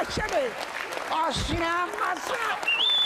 lasciami! Ossi, ammazza!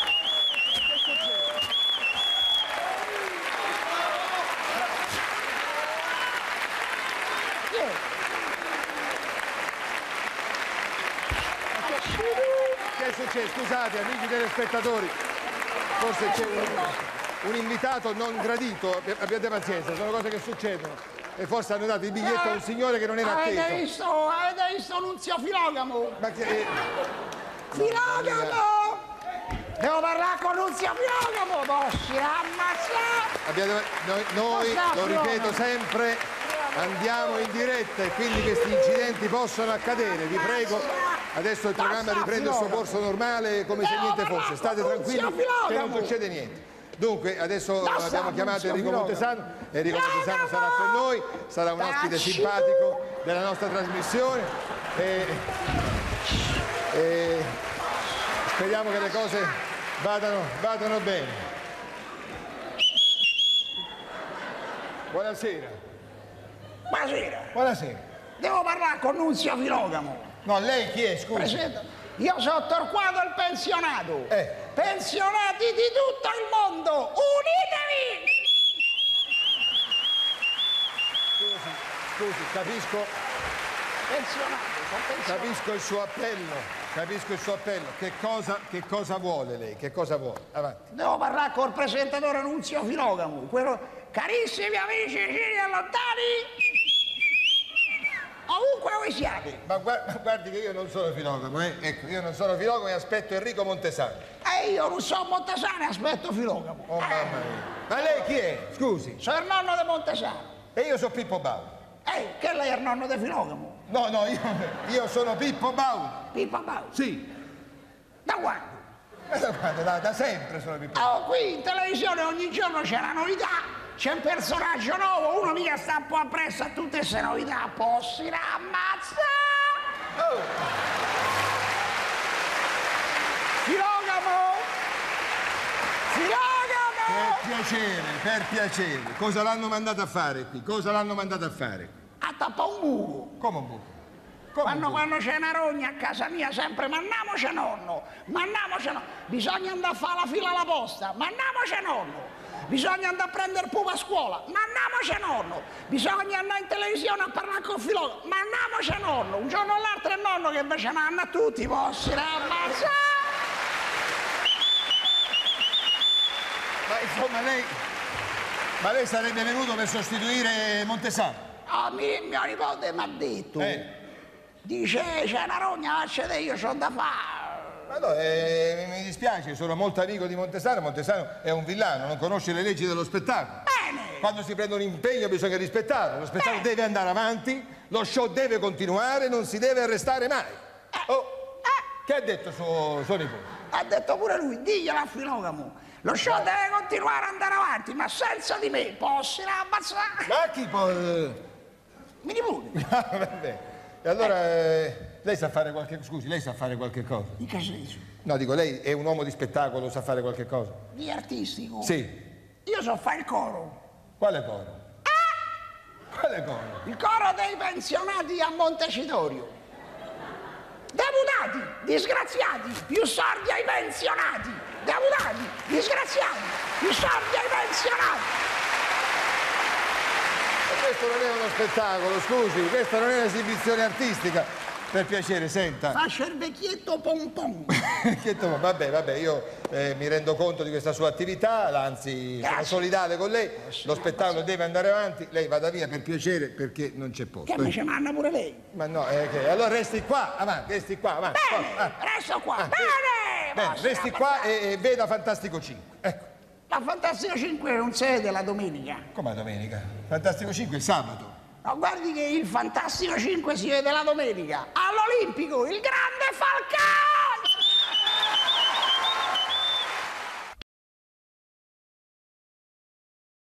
Che succede? Scusate, amici telespettatori, forse c'è un invitato non gradito, abbiate pazienza, sono cose che succedono. E forse hanno dato il biglietto a un signore che non era atteso. Avete visto Nunzio Filogamo? Ma che... Filogamo! Devo parlare con Nunzio Filogamo, Bossi, ammazza! Noi, lo ripeto sempre, andiamo in diretta e quindi questi incidenti possono accadere, vi prego. Adesso il programma riprende il suo corso normale come se niente fosse. State tranquilli che non succede niente. Dunque, adesso abbiamo chiamato Enrico Montesano. Enrico Montesano sarà con noi, sarà un ospite simpatico della nostra trasmissione. E speriamo che le cose vadano bene. Buonasera. Buonasera. Buonasera. Devo parlare con Nunzio Filogamo. No, lei chi è, scusi? Presidente, io sono Torquato il pensionato. Pensionati di tutto il mondo, unitevi! Scusi, capisco. Pensionato. Capisco il suo appello. Che cosa vuole lei? Che cosa vuole? Avanti. Devo parlare col presentatore Nunzio Filogamo, quello... Carissimi amici vicini e lontani, ovunque voi siate. Ma guardi che io non sono Filogamo, Ecco, io non sono Filogamo e aspetto Enrico Montesano. Io non sono Montesano e aspetto Filogamo. Oh mamma mia. Ma lei chi è? Scusi. Sono il nonno di Montesano. E io sono Pippo Baudo. Che lei è il nonno di Filogamo? No, io sono Pippo Baudo. Pippo Baudo? Sì. Da quando? Da sempre sono Pippo Baudo. Qui in televisione ogni giorno c'è una novità. C'è un personaggio nuovo, uno mica sta un po' appresso a tutte queste novità. Possi la ammazza! Oh. Filogamo! Per piacere. Cosa l'hanno mandato a fare qui? A tappare un buco. Come un buco? Quando c'è una rogna a casa mia sempre mandiamoci nonno. Bisogna andare a fare la fila alla posta, mandiamoci nonno. Bisogna andare a prendere il pupo a scuola, mandiamoci nonno. Bisogna andare in televisione a parlare con Filogamo, mandiamoci nonno. Un giorno o l'altro è nonno che invece manda a tutti i posti, ammazza! Ma insomma lei sarebbe venuto per sostituire Montesano? Mio nipote mi ha detto, dice c'è una rogna, lascia te, io c'ho da fare. Ma no, mi dispiace, sono molto amico di Montesano. Montesano è un villano, non conosce le leggi dello spettacolo. Bene! Quando si prende un impegno bisogna rispettarlo. Lo spettacolo deve andare avanti, lo show deve continuare, non si deve arrestare mai. Che ha detto suo nipote? Ha detto pure lui, diglielo a Filogamo. Lo show deve continuare ad andare avanti, ma senza di me. Possi la ammazzare? Ma chi può... Mi nipote. Vabbè. E allora lei sa fare qualche... Scusi, lei sa fare qualche cosa? In che senso? No, dico, lei è un uomo di spettacolo, sa fare qualche cosa? Di artistico? Sì. Io so fare il coro. Quale coro? Quale coro? Il coro dei pensionati a Montecitorio. Deputati, disgraziati, più sordi ai pensionati. Deputati, disgraziati, più sordi ai pensionati. Questo non è uno spettacolo, scusi, questa non è un'esibizione artistica. Per piacere, senta. Faccia il vecchietto pompon. Vabbè, io mi rendo conto di questa sua attività, anzi sono solidale con lei, lo spettacolo deve andare avanti, lei vada via per piacere perché non c'è posto. Che mi ci manna pure lei? Ma no, allora resti qua, avanti. Bene, resto qua, bene! Resti qua e veda Fantastico 5, ecco. La Fantastico 5 non si vede la domenica. Come la domenica? Fantastico 5 è sabato. No, guardi che il Fantastico 5 si vede la domenica. All'Olimpico, il grande Falcao!